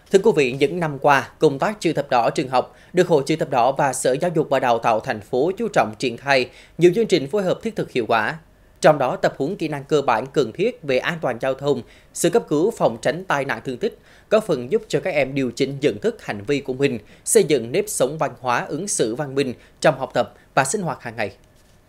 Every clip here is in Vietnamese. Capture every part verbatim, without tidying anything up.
Thưa quý vị, những năm qua, công tác chữ thập đỏ trường học được Hội Chữ thập đỏ và Sở Giáo dục và Đào tạo thành phố chú trọng triển khai nhiều chương trình phối hợp thiết thực hiệu quả. Trong đó, tập huấn kỹ năng cơ bản cần thiết về an toàn giao thông, sơ cấp cứu phòng tránh tai nạn thương tích, có phần giúp cho các em điều chỉnh nhận thức hành vi của mình, xây dựng nếp sống văn hóa ứng xử văn minh trong học tập và sinh hoạt hàng ngày.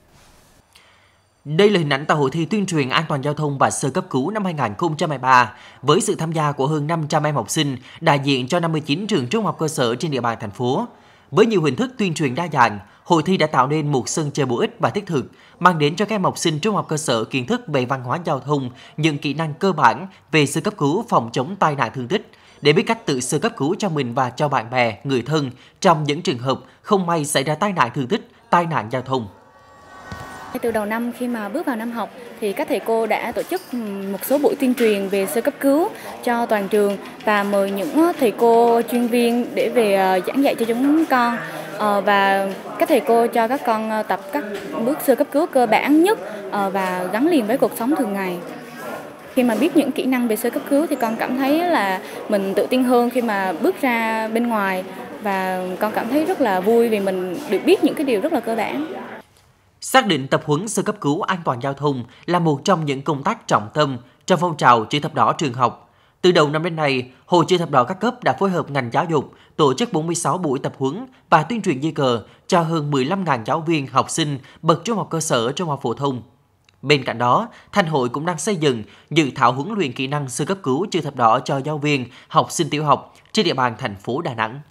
Đây là hình ảnh tại hội thi tuyên truyền an toàn giao thông và sơ cấp cứu năm hai nghìn không trăm hai mươi ba với sự tham gia của hơn năm trăm em học sinh đại diện cho năm mươi chín trường trung học cơ sở trên địa bàn thành phố. Với nhiều hình thức tuyên truyền đa dạng, hội thi đã tạo nên một sân chơi bổ ích và thiết thực, mang đến cho các em học sinh trung học cơ sở kiến thức về văn hóa giao thông, những kỹ năng cơ bản về sơ cấp cứu phòng chống tai nạn thương tích, để biết cách tự sơ cấp cứu cho mình và cho bạn bè, người thân trong những trường hợp không may xảy ra tai nạn thương tích, tai nạn giao thông. Từ đầu năm khi mà bước vào năm học thì các thầy cô đã tổ chức một số buổi tuyên truyền về sơ cấp cứu cho toàn trường và mời những thầy cô chuyên viên để về giảng dạy cho chúng con, và các thầy cô cho các con tập các bước sơ cấp cứu cơ bản nhất và gắn liền với cuộc sống thường ngày. Khi mà biết những kỹ năng về sơ cấp cứu thì con cảm thấy là mình tự tin hơn khi mà bước ra bên ngoài, và con cảm thấy rất là vui vì mình được biết những cái điều rất là cơ bản. Xác định tập huấn sơ cấp cứu an toàn giao thông là một trong những công tác trọng tâm trong phong trào Chữ thập đỏ trường học. Từ đầu năm đến nay, Hội Chữ thập đỏ các cấp đã phối hợp ngành giáo dục tổ chức bốn mươi sáu buổi tập huấn và tuyên truyền di cờ cho hơn mười lăm nghìn giáo viên, học sinh bậc trung học cơ sở, trung học phổ thông. Bên cạnh đó, Thành hội cũng đang xây dựng dự thảo huấn luyện kỹ năng sơ cấp cứu Chữ thập đỏ cho giáo viên, học sinh tiểu học trên địa bàn thành phố Đà Nẵng.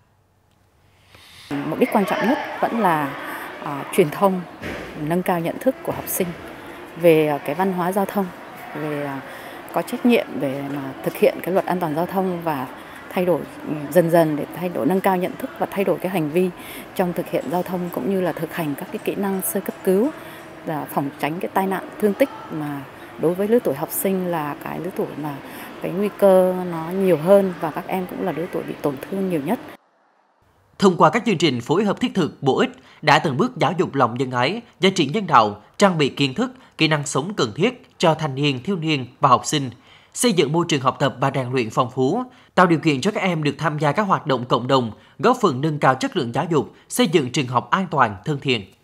Mục đích quan trọng nhất vẫn là uh, truyền thông, nâng cao nhận thức của học sinh về cái văn hóa giao thông, về uh, có trách nhiệm để mà thực hiện cái luật an toàn giao thông và thay đổi dần dần để thay đổi nâng cao nhận thức và thay đổi cái hành vi trong thực hiện giao thông, cũng như là thực hành các cái kỹ năng sơ cấp cứu là phòng tránh cái tai nạn thương tích, mà đối với lứa tuổi học sinh là cái lứa tuổi mà cái nguy cơ nó nhiều hơn và các em cũng là lứa tuổi bị tổn thương nhiều nhất. Thông qua các chương trình phối hợp thiết thực, bổ ích đã từng bước giáo dục lòng nhân ái, giá trị nhân đạo, trang bị kiến thức, kỹ năng sống cần thiết cho thanh niên, thiếu niên và học sinh, xây dựng môi trường học tập và rèn luyện phong phú, tạo điều kiện cho các em được tham gia các hoạt động cộng đồng, góp phần nâng cao chất lượng giáo dục, xây dựng trường học an toàn, thân thiện.